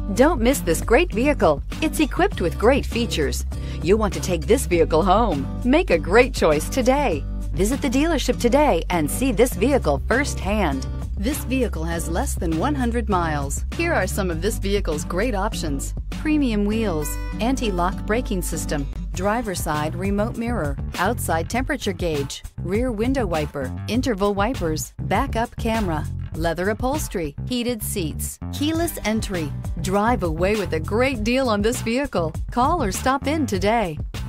Don't miss this great vehicle. It's equipped with great features. You'll want to take this vehicle home. Make a great choice today. Visit the dealership today and see this vehicle firsthand. This vehicle has less than 100 miles. Here are some of this vehicle's great options: premium wheels, anti-lock braking system, driver's side remote mirror, outside temperature gauge, rear window wiper, interval wipers, backup camera, leather upholstery, heated seats, keyless entry. Drive away with a great deal on this vehicle. Call or stop in today.